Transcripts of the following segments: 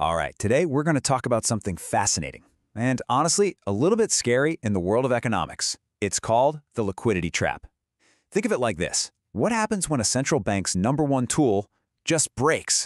All right, today we're going to talk about something fascinating and honestly, a little bit scary in the world of economics. It's called the liquidity trap. Think of it like this. What happens when a central bank's #1 tool just breaks?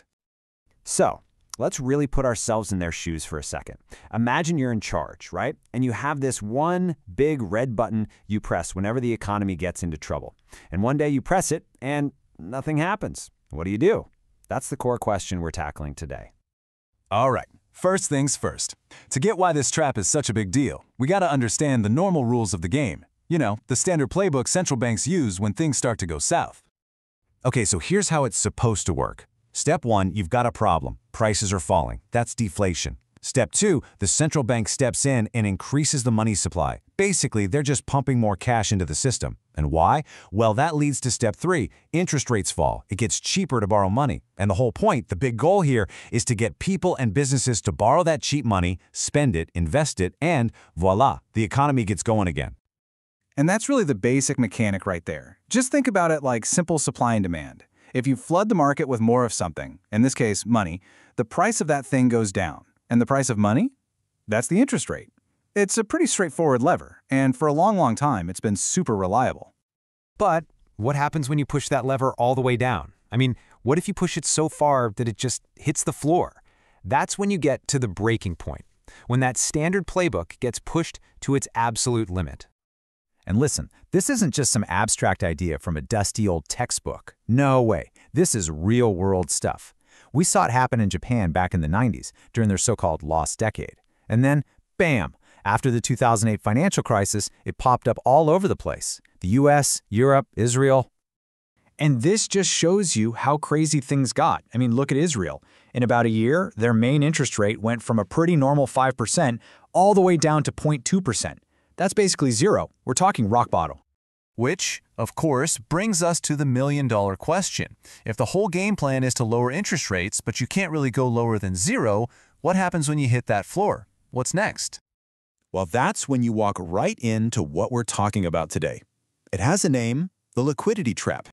So, let's really put ourselves in their shoes for a second. Imagine you're in charge, right? And you have this one big red button you press whenever the economy gets into trouble. And one day you press it and nothing happens. What do you do? That's the core question we're tackling today. All right, first things first. To get why this trap is such a big deal, we gotta understand the normal rules of the game. You know, the standard playbook central banks use when things start to go south. Okay, so here's how it's supposed to work. Step 1, you've got a problem. Prices are falling. That's deflation. Step 2, the central bank steps in and increases the money supply. Basically, they're just pumping more cash into the system. And why? Well, that leads to step 3. Interest rates fall. It gets cheaper to borrow money. And the whole point, the big goal here, is to get people and businesses to borrow that cheap money, spend it, invest it, and voila, the economy gets going again. And that's really the basic mechanic right there. Just think about it like simple supply and demand. If you flood the market with more of something, in this case, money, the price of that thing goes down. And the price of money? That's the interest rate. It's a pretty straightforward lever, and for a long time, it's been super reliable. But what happens when you push that lever all the way down? I mean, what if you push it so far that it just hits the floor? That's when you get to the breaking point, when that standard playbook gets pushed to its absolute limit. And listen, this isn't just some abstract idea from a dusty old textbook. No way. This is real-world stuff. We saw it happen in Japan back in the 90s during their so-called lost decade. And then, bam, after the 2008 financial crisis, it popped up all over the place. The US, Europe, Israel. And this just shows you how crazy things got. I mean, look at Israel. In about a year, their main interest rate went from a pretty normal 5% all the way down to 0.2%. That's basically zero. We're talking rock bottom. Which, of course, brings us to the million-dollar question. If the whole game plan is to lower interest rates, but you can't really go lower than zero, what happens when you hit that floor? What's next? Well, that's when you walk right into what we're talking about today. It has a name, the liquidity trap.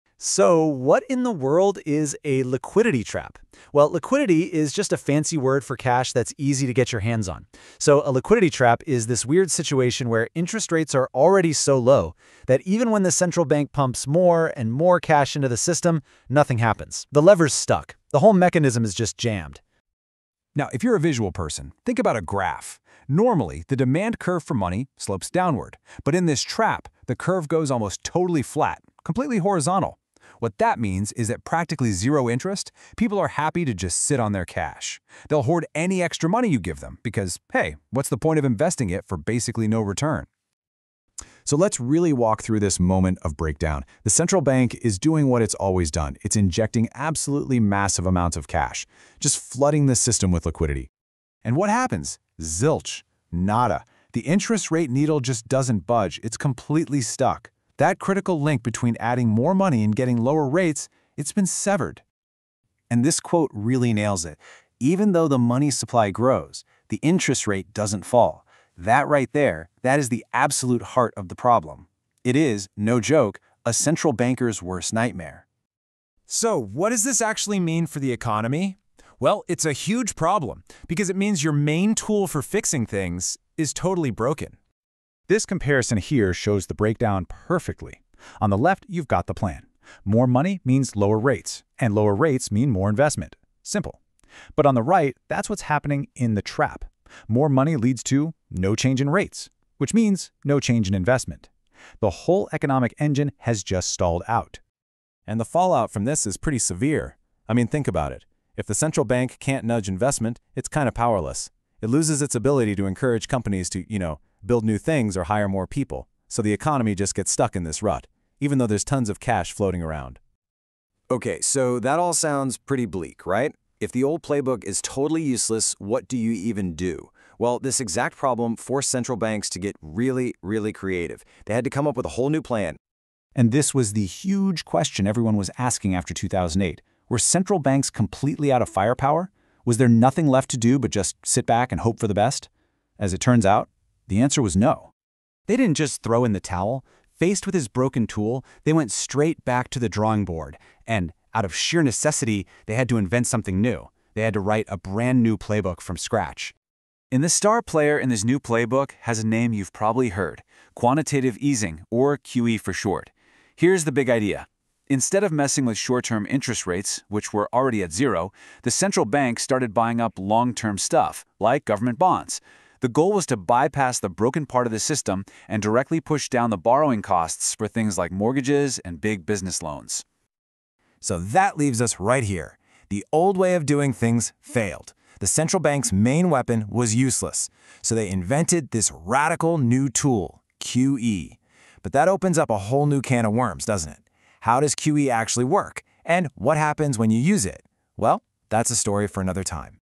So what in the world is a liquidity trap? Well, liquidity is just a fancy word for cash that's easy to get your hands on. So a liquidity trap is this weird situation where interest rates are already so low that even when the central bank pumps more and more cash into the system, nothing happens. The lever's stuck. The whole mechanism is just jammed. Now, if you're a visual person, think about a graph. Normally, the demand curve for money slopes downward. But in this trap, the curve goes almost totally flat, completely horizontal. What that means is that practically zero interest, people are happy to just sit on their cash. They'll hoard any extra money you give them because, hey, what's the point of investing it for basically no return? So let's really walk through this moment of breakdown. The central bank is doing what it's always done. It's injecting absolutely massive amounts of cash, just flooding the system with liquidity. And what happens? Zilch. Nada. The interest rate needle just doesn't budge. It's completely stuck. That critical link between adding more money and getting lower rates, it's been severed. And this quote really nails it. Even though the money supply grows, the interest rate doesn't fall. That right there, that is the absolute heart of the problem. It is, no joke, a central banker's worst nightmare. So what does this actually mean for the economy? Well, it's a huge problem because it means your main tool for fixing things is totally broken. This comparison here shows the breakdown perfectly. On the left, you've got the plan. More money means lower rates, and lower rates mean more investment. Simple. But on the right, that's what's happening in the trap. More money leads to no change in rates, which means no change in investment. The whole economic engine has just stalled out. And the fallout from this is pretty severe. I mean, think about it. If the central bank can't nudge investment, it's kind of powerless. It loses its ability to encourage companies to, build new things or hire more people. So the economy just gets stuck in this rut, even though there's tons of cash floating around. Okay, so that all sounds pretty bleak, right? If the old playbook is totally useless, what do you even do? Well, this exact problem forced central banks to get really, really creative. They had to come up with a whole new plan. And this was the huge question everyone was asking after 2008. Were central banks completely out of firepower? Was there nothing left to do but just sit back and hope for the best? As it turns out, the answer was no. They didn't just throw in the towel. Faced with his broken tool, they went straight back to the drawing board. And out of sheer necessity, they had to invent something new. They had to write a brand new playbook from scratch. And the star player in this new playbook has a name you've probably heard: quantitative easing, or QE for short. Here's the big idea. Instead of messing with short-term interest rates, which were already at zero, the central bank started buying up long-term stuff, like government bonds. The goal was to bypass the broken part of the system and directly push down the borrowing costs for things like mortgages and big business loans. So that leaves us right here. The old way of doing things failed. The central bank's main weapon was useless, so they invented this radical new tool, QE. But that opens up a whole new can of worms, doesn't it? How does QE actually work? And what happens when you use it? Well, that's a story for another time.